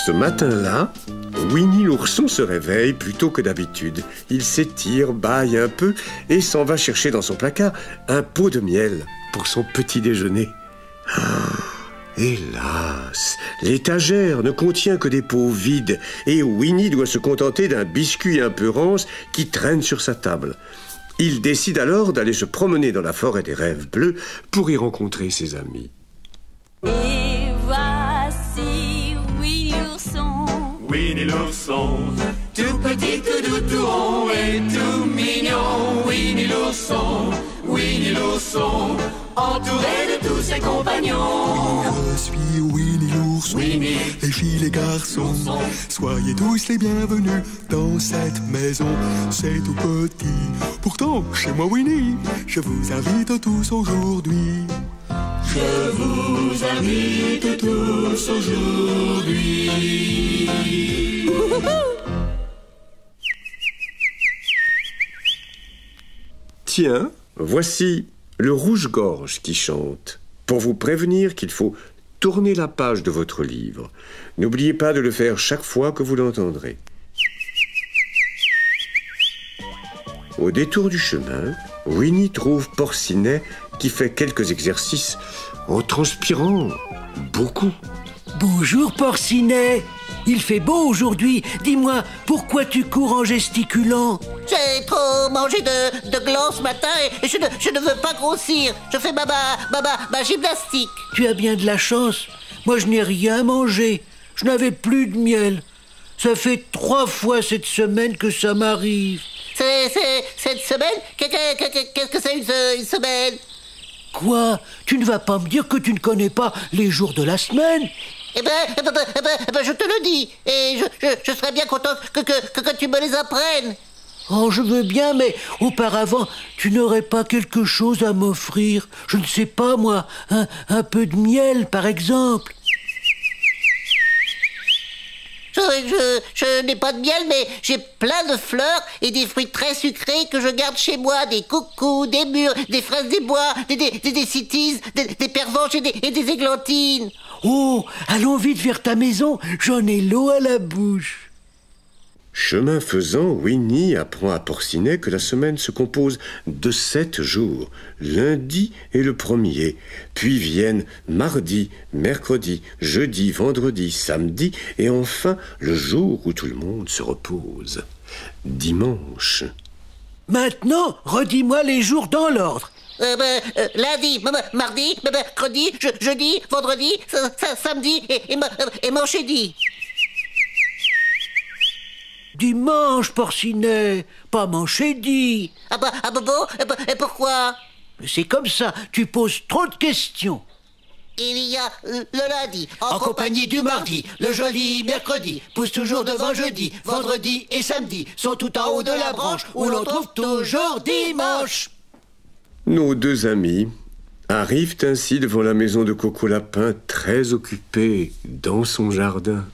Ce matin-là, Winnie l'ourson se réveille plus tôt que d'habitude. Il s'étire, bâille un peu et s'en va chercher dans son placard un pot de miel pour son petit déjeuner. Hélas, l'étagère ne contient que des pots vides et Winnie doit se contenter d'un biscuit un peu rance qui traîne sur sa table. Il décide alors d'aller se promener dans la forêt des rêves bleus pour y rencontrer ses amis. Et voici Winnie l'ourson. Winnie l'ourson, tout petit, tout doux, tout rond et tout mignon. Winnie l'ourson, entouré de tous ses compagnons. Je suis Winnie l'ourson, Winnie. Les filles, les garçons, soyez tous les bienvenus dans cette maison. C'est tout petit, pourtant chez moi Winnie, je vous invite tous aujourd'hui. Je vous invite tous aujourd'hui. Tiens, voici le rouge-gorge qui chante, pour vous prévenir qu'il faut tourner la page de votre livre. N'oubliez pas de le faire chaque fois que vous l'entendrez. Au détour du chemin, Winnie trouve Porcinet qui fait quelques exercices en transpirant beaucoup. Bonjour Porcinet, il fait beau aujourd'hui. Dis-moi, pourquoi tu cours en gesticulant? J'ai trop mangé de gland ce matin et je ne veux pas grossir. Je fais ma gymnastique. Tu as bien de la chance. Moi, je n'ai rien mangé. Je n'avais plus de miel. Ça fait 3 fois cette semaine que ça m'arrive. C'est cette semaine? Qu'est-ce que c'est une semaine? Quoi? Tu ne vas pas me dire que tu ne connais pas les jours de la semaine? Eh ben, je te le dis. Et je serais bien content que tu me les apprennes. Oh, je veux bien, mais auparavant, tu n'aurais pas quelque chose à m'offrir? Je ne sais pas, moi, un peu de miel, par exemple. Je n'ai pas de miel, mais j'ai plein de fleurs et des fruits très sucrés que je garde chez moi. Des coucous, des mûres, des fraises des bois, des cities, des pervenches et des églantines. Oh, allons vite vers ta maison, j'en ai l'eau à la bouche. Chemin faisant, Winnie apprend à Porcinet que la semaine se compose de 7 jours. Lundi est le premier, puis viennent mardi, mercredi, jeudi, vendredi, samedi, et enfin le jour où tout le monde se repose. Dimanche. Maintenant, redis-moi les jours dans l'ordre. Lundi, mardi, mercredi, jeudi, vendredi, samedi et manchedi. Dimanche, Porcinet, pas manchedi. Et pourquoi? C'est comme ça, tu poses trop de questions. Il y a le lundi, En compagnie du mardi, le joli mercredi, pousse toujours devant jeudi, vendredi et samedi, sont tout en haut de la branche, où l'on trouve toujours dimanche. Nos 2 amis arrivent ainsi devant la maison de Coco Lapin, très occupée dans son jardin.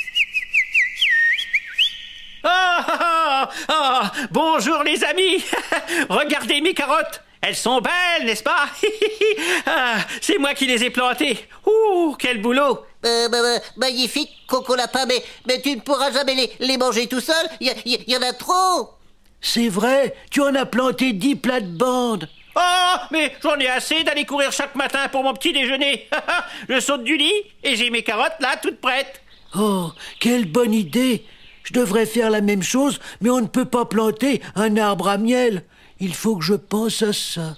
Bonjour les amis. Regardez mes carottes. Elles sont belles, n'est-ce pas? C'est moi qui les ai plantées. Ouh, quel boulot. Magnifique, Coco Lapin, mais tu ne pourras jamais les manger tout seul. Il y en a trop. C'est vrai, tu en as planté 10 plates-bandes. Oh, mais j'en ai assez d'aller courir chaque matin pour mon petit déjeuner. Je saute du lit et j'ai mes carottes là, toutes prêtes. Oh, quelle bonne idée. Je devrais faire la même chose, mais on ne peut pas planter un arbre à miel. Il faut que je pense à ça.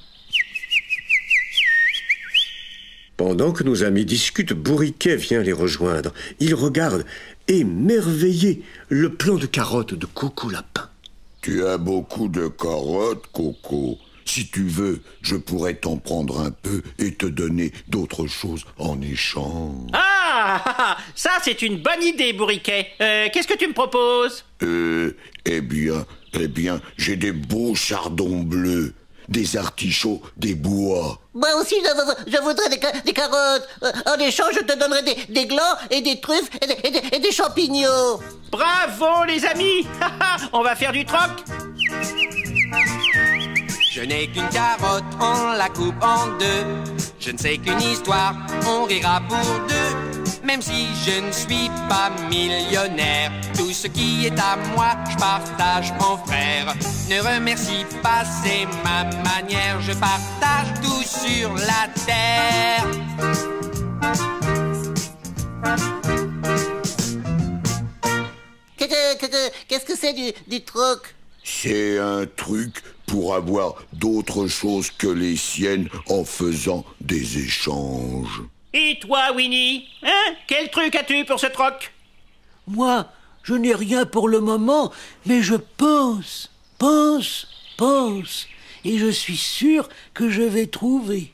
Pendant que nos amis discutent, Bourriquet vient les rejoindre. Il regarde, émerveillé, le plant de carottes de Coco Lapin. Tu as beaucoup de carottes, Coco. Si tu veux, je pourrais t'en prendre un peu et te donner d'autres choses en échange. Ah, ça c'est une bonne idée, Bourriquet. Qu'est-ce que tu me proposes? Eh bien, j'ai des beaux chardons bleus, des artichauts, des bois. Moi aussi, je voudrais des carottes. En échange, je te donnerai des glands et des truffes et des champignons. Bravo les amis. On va faire du troc. Je n'ai qu'une carotte, on la coupe en deux. Je ne sais qu'une histoire, on rira pour deux. Même si je ne suis pas millionnaire, tout ce qui est à moi, je partage en frères. Ne remercie pas, c'est ma manière, je partage tout sur la terre. Qu'est-ce que c'est du troc? C'est un truc pour avoir d'autres choses que les siennes en faisant des échanges. Et toi, Winnie? Hein? Quel truc as-tu pour ce troc? Moi, je n'ai rien pour le moment, mais je pense, et je suis sûr que je vais trouver.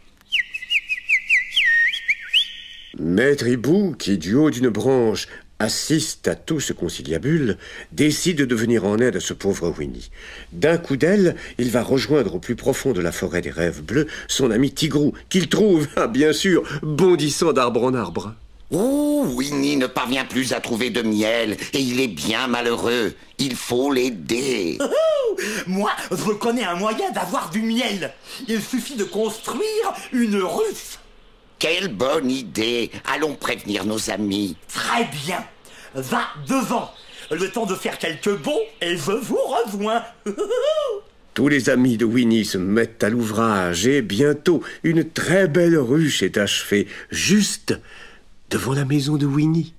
Maître Hibou, qui du haut d'une branche assiste à tout ce conciliabule, décide de venir en aide à ce pauvre Winnie. D'un coup d'aile, il va rejoindre au plus profond de la forêt des rêves bleus son ami Tigrou, qu'il trouve, bien sûr, bondissant d'arbre en arbre. Oh, Winnie ne parvient plus à trouver de miel et il est bien malheureux. Il faut l'aider. Moi, je connais un moyen d'avoir du miel. Il suffit de construire une ruche. Quelle bonne idée. Allons prévenir nos amis. Très bien. Va devant. Le temps de faire quelques bonds et je vous rejoins. Tous les amis de Winnie se mettent à l'ouvrage et bientôt une très belle ruche est achevée, juste devant la maison de Winnie.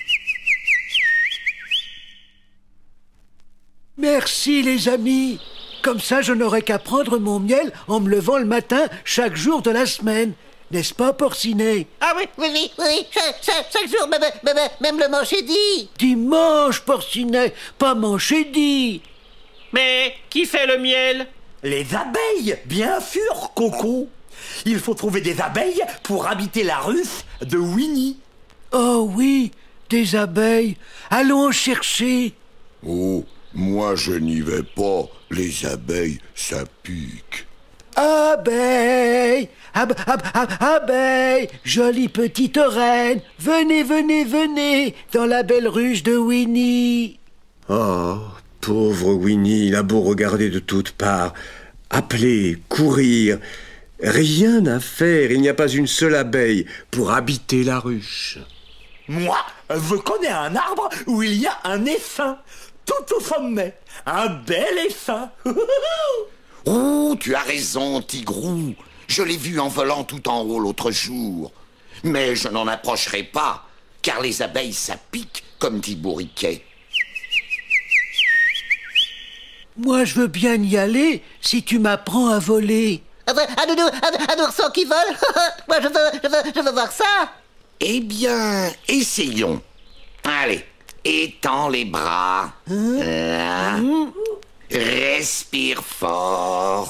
Merci les amis. Comme ça, je n'aurai qu'à prendre mon miel en me levant le matin chaque jour de la semaine. N'est-ce pas, Porcinet? Ah oui, chaque jour, même le manchedi. Dimanche, Porcinet, pas manchedi. Mais qui fait le miel? Les abeilles, bien sûr, Coco. Il faut trouver des abeilles pour habiter la ruche de Winnie. Oh oui, des abeilles. Allons en chercher. Oh, moi je n'y vais pas. Les abeilles, ça pique. Abeilles, abeilles, jolie petite reine, venez, dans la belle ruche de Winnie. Oh, pauvre Winnie, il a beau regarder de toutes parts, appeler, courir, rien à faire, il n'y a pas une seule abeille pour habiter la ruche. Moi, je connais un arbre où il y a un essaim, tout au sommet, un bel essaim. Oh, tu as raison, Tigrou. Je l'ai vu en volant tout en haut l'autre jour. Mais je n'en approcherai pas, car les abeilles, ça pique, comme dit Bourriquet. Moi, je veux bien y aller si tu m'apprends à voler. Un ourson qui vole. Moi, je veux voir ça. Eh bien, essayons. Allez, étends les bras. Là. Respire fort.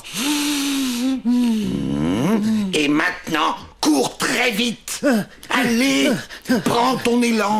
Et maintenant, cours très vite. Allez, prends ton élan.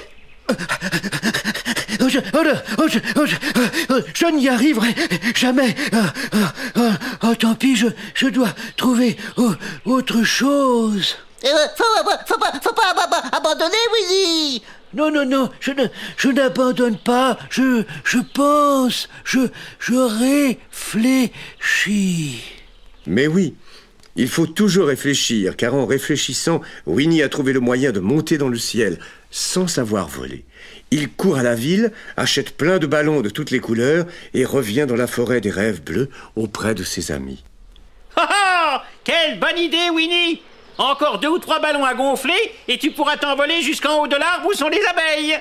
Je n'y arriverai jamais. Tant pis, je dois trouver autre chose. Faut pas abandonner, Winnie. Non, je n'abandonne pas. Je pense, je réfléchis. Mais oui, il faut toujours réfléchir, car en réfléchissant, Winnie a trouvé le moyen de monter dans le ciel, sans savoir voler. Il court à la ville, achète plein de ballons de toutes les couleurs et revient dans la forêt des rêves bleus auprès de ses amis. Ah, quelle bonne idée, Winnie! Encore 2 ou 3 ballons à gonfler et tu pourras t'envoler jusqu'en haut de l'arbre où sont les abeilles.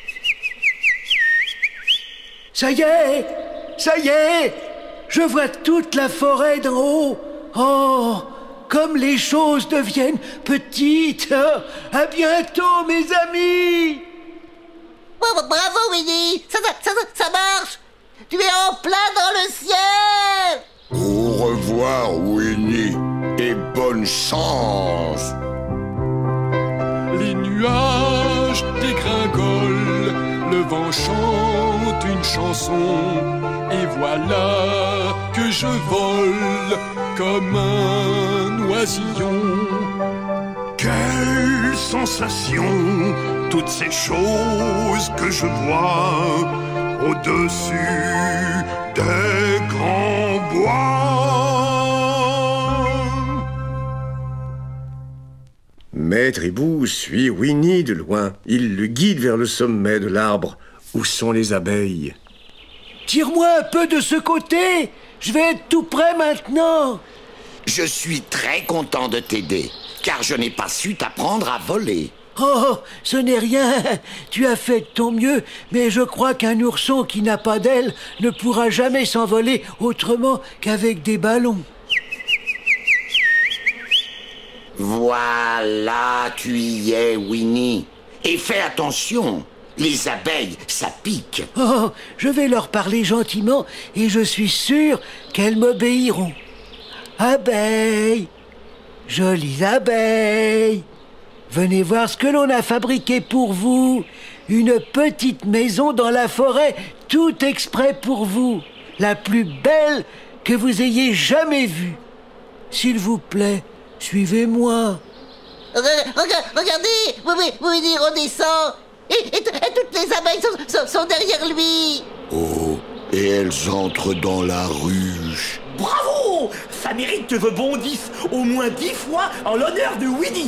Ça y est, je vois toute la forêt d'en haut. Oh, comme les choses deviennent petites. À bientôt, mes amis. Oh, bravo, Winnie. Ça marche. Tu es en plein dans le ciel. Au revoir, Winnie, et bonne chance. Les nuages dégringolent, le vent chante une chanson, et voilà que je vole comme un oisillon. Quelle sensation, toutes ces choses que je vois au-dessus des grands bois. Maître Hibou suit Winnie de loin. Il le guide vers le sommet de l'arbre. Où sont les abeilles? Tire-moi un peu de ce côté. Je vais être tout près maintenant. Je suis très content de t'aider, car je n'ai pas su t'apprendre à voler. Oh, ce n'est rien. Tu as fait de ton mieux, mais je crois qu'un ourson qui n'a pas d'ailes ne pourra jamais s'envoler autrement qu'avec des ballons. Voilà, tu y es, Winnie. Et fais attention, les abeilles, ça pique. Oh, je vais leur parler gentiment et je suis sûr qu'elles m'obéiront. Abeilles, jolies abeilles, venez voir ce que l'on a fabriqué pour vous. Une petite maison dans la forêt, tout exprès pour vous. La plus belle que vous ayez jamais vue. S'il vous plaît, suivez-moi. Regardez, Winnie redescend. Et toutes les abeilles sont derrière lui. Oh, et elles entrent dans la ruche. Bravo! Ça mérite que je bondisse au moins 10 fois en l'honneur de Winnie.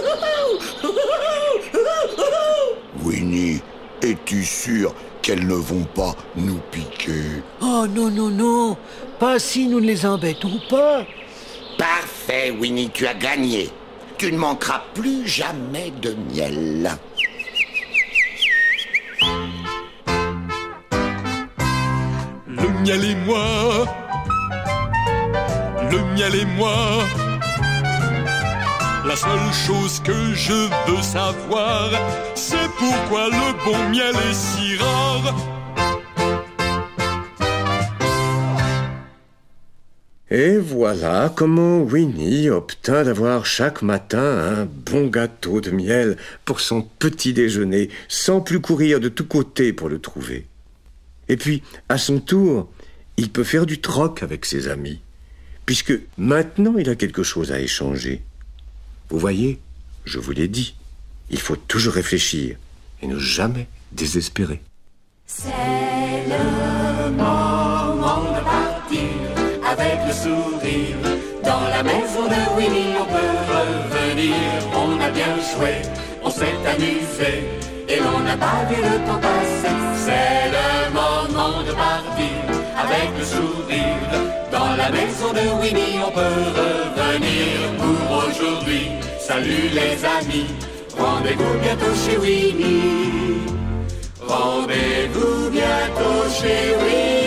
Winnie, es-tu sûr qu'elles ne vont pas nous piquer? Oh non, non, non. Pas si nous ne les embêtons pas. Parfait, Winnie, tu as gagné. Tu ne manqueras plus jamais de miel. Le miel et moi, le miel et moi, la seule chose que je veux savoir, c'est pourquoi le bon miel est si rare. Et voilà comment Winnie obtint d'avoir chaque matin un bon gâteau de miel pour son petit déjeuner, sans plus courir de tous côtés pour le trouver. Et puis, à son tour, il peut faire du troc avec ses amis, puisque maintenant il a quelque chose à échanger. Vous voyez, je vous l'ai dit, il faut toujours réfléchir et ne jamais désespérer. C'est le moment de partir avec le sourire. Dans la maison de Winnie, on peut revenir. On a bien joué, on s'est amusé et l'on n'a pas vu le temps passer. C'est le moment de partir avec le sourire. Dans la maison de Winnie, on peut revenir pour aujourd'hui. Salut les amis, rendez-vous bientôt chez Winnie. Rendez-vous bientôt chez Winnie.